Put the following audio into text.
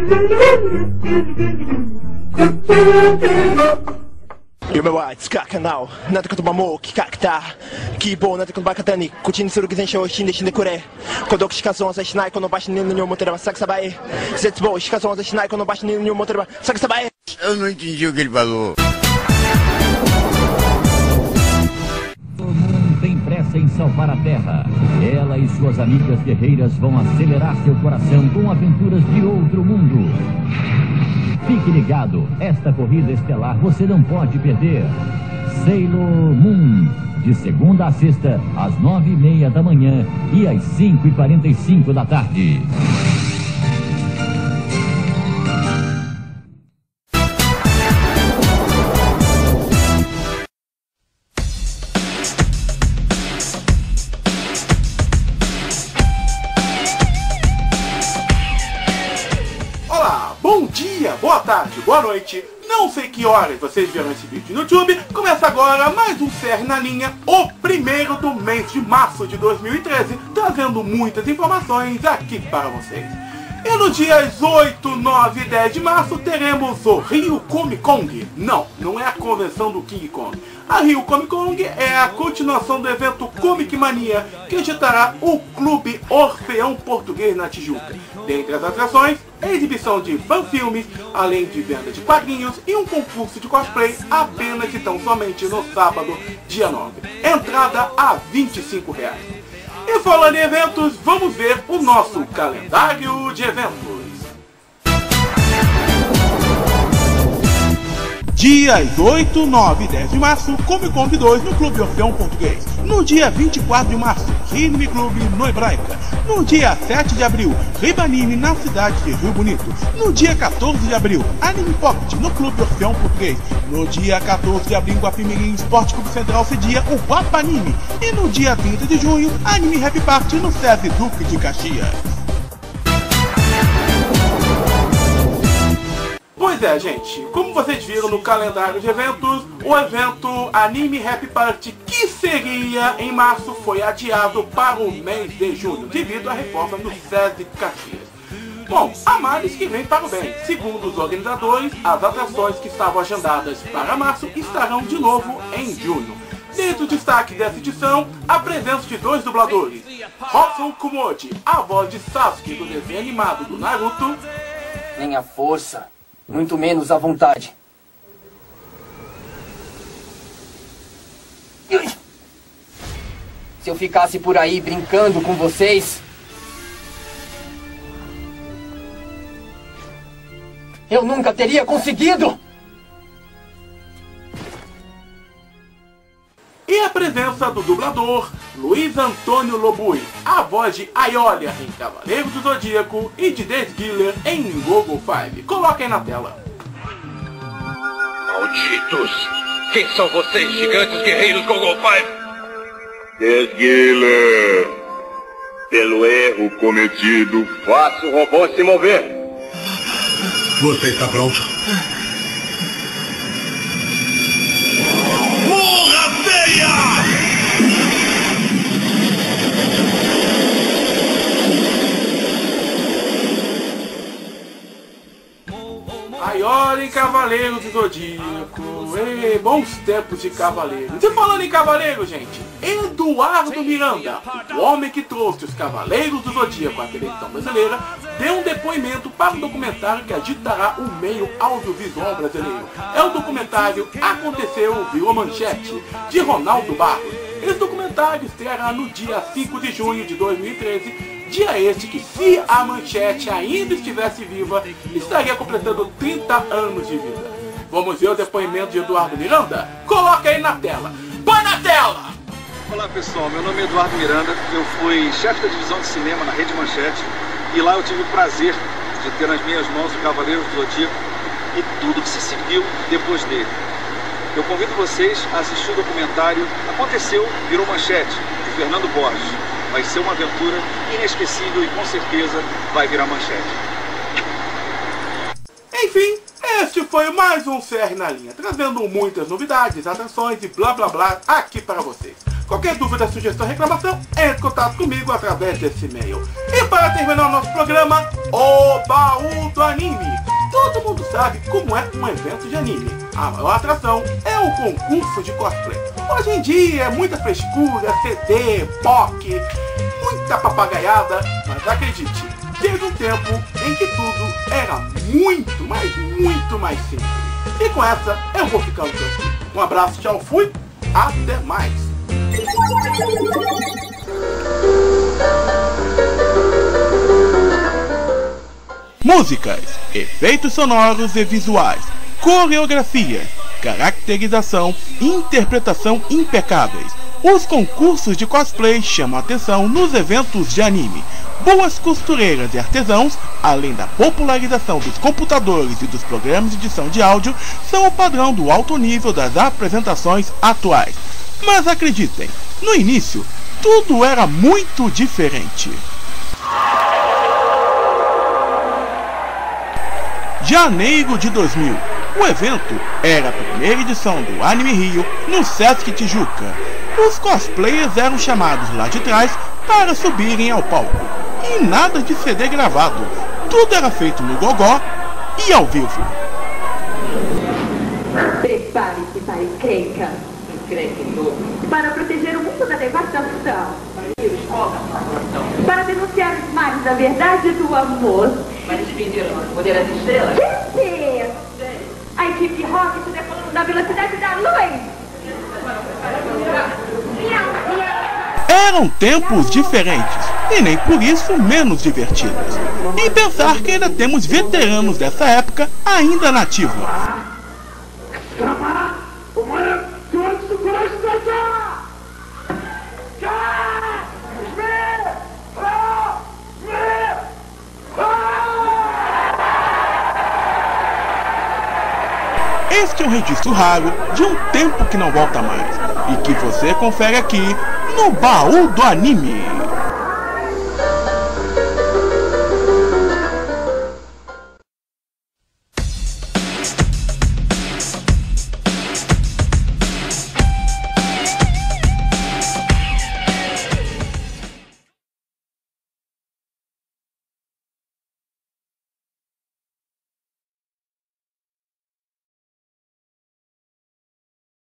夢はつかかなおなぜかとばもう企画だ希望なぜこのバカだに口にする偽善者を死んでくれ孤独しか存在しないこの場所にいるのに思ってればサクサバへ絶望しか存在しないこの場所にいるのに思ってればサクサバへ Eu não entendi o que ele falou. O mundo tem pressa em salvar a Terra. Ela e suas amigas guerreiras vão acelerar seu coração com aventuras de outro mundo. Fique ligado, esta corrida estelar você não pode perder. Sailor Moon, de segunda a sexta, às 9h30 da manhã e às 5h45 da tarde. Bom dia, boa tarde, boa noite. Não sei que horas vocês viram esse vídeo no YouTube. Começa agora mais um CR na linha, o primeiro do mês de março de 2013, trazendo muitas informações aqui para vocês. E nos dias 8, 9 e 10 de março teremos o Rio Comic Con. Não é a convenção do King Kong. A Rio Comic Con é a continuação do evento Comic Mania, que agitará o Clube Orfeão Português na Tijuca. Dentre as atrações, a exibição de fanfilmes, além de venda de quadrinhos e um concurso de cosplay apenas e tão somente no sábado, dia 9. Entrada a R$25. E falando em eventos, vamos ver o nosso calendário de eventos. Dias 8, 9 e 10 de março, Comic Con 2 no Clube Orfeão Português. No dia 24 de março, Anime Clube no Hebraica. No dia 7 de abril, Ribanime na cidade de Rio Bonito. No dia 14 de abril, Anime Pocket no Clube Orfeão Português. No dia 14 de abril, Guapimirim Esporte Clube Central cedia o Guapanime. E no dia 30 de junho, Anime Happy Party no SESI Duque de Caxias. Pois é, gente, como vocês viram no calendário de eventos, o evento Anime Happy Party, que seria em março, foi adiado para o mês de junho, devido à reforma no SESI Caxias. Bom, há males que vem para o bem. Segundo os organizadores, as atrações que estavam agendadas para março estarão de novo em junho. Dentre o destaque dessa edição, a presença de dois dubladores. Robson Kumoji, a voz de Sasuke do desenho animado do Naruto. Nem a força, muito menos a vontade. Se eu ficasse por aí brincando com vocês, eu nunca teria conseguido! E a presença do dublador Luiz Antônio Lobui, a voz de Aiolia em Cavaleiro do Zodíaco e de Desguiller em Google Five. Coloquem na tela. Malditos! Quem são vocês, gigantes guerreiros Google Five? Desguiller, pelo erro cometido, Faça o robô se mover. Você está pronto? Morra, feia! Aiolia em Cavaleiro do Zodíaco. Ei, bons tempos de Cavaleiros. E falando em Cavaleiro, gente, Eduardo Miranda, o homem que trouxe os Cavaleiros do Zodíaco à televisão brasileira, deu um depoimento para um documentário que agitará o meio audiovisual brasileiro. É o documentário Aconteceu, Virou Manchete, de Ronaldo Barros. Esse documentário estreará no dia 5 de junho de 2013, dia este que, se a Manchete ainda estivesse viva, estaria completando 30 anos de vida. Vamos ver o depoimento de Eduardo Miranda? Coloca aí na tela! Põe na tela! Olá pessoal, meu nome é Eduardo Miranda, eu fui chefe da divisão de cinema na Rede Manchete e lá eu tive o prazer de ter nas minhas mãos o Cavaleiro do Zodíaco e tudo que se seguiu depois dele. Eu convido vocês a assistir o documentário Aconteceu, Virou Manchete, de Fernando Borges. Vai ser uma aventura inesquecível e com certeza vai virar manchete. Enfim, Este foi mais um CR na linha, trazendo muitas novidades, atrações e blá blá blá aqui para vocês. Qualquer dúvida, sugestão, reclamação, entre em contato comigo através desse e-mail. E para terminar o nosso programa, o Baú do Anime. Todo mundo sabe como é um evento de anime. A maior atração é o concurso de cosplay. Hoje em dia é muita frescura, CD, POC, muita papagaiada, mas acredite, teve um tempo em que tudo era muito, mas muito mais simples. E com essa eu vou ficando por aqui. Um abraço, tchau, fui, até mais. Músicas, efeitos sonoros e visuais, coreografia, caracterização e interpretação impecáveis. Os concursos de cosplay chamam a atenção nos eventos de anime. Boas costureiras e artesãos, além da popularização dos computadores e dos programas de edição de áudio, são o padrão do alto nível das apresentações atuais. Mas acreditem, no início, tudo era muito diferente. Janeiro de 2000, o evento era a primeira edição do Anime Rio no Sesc Tijuca. Os cosplayers eram chamados lá de trás para subirem ao palco. E nada de CD gravado, tudo era feito no gogó e ao vivo. Prepare-se para a encrenca. Para proteger o mundo da devastação. Para denunciar os males da verdade e do amor. Para despedir o poder das estrelas. A equipe Rocket decolando na velocidade da luz. Eram tempos diferentes e nem por isso menos divertidos. E pensar que ainda temos veteranos dessa época ainda na ativa. Este é um registro raro de um tempo que não volta mais e que você confere aqui no Baú do Anime.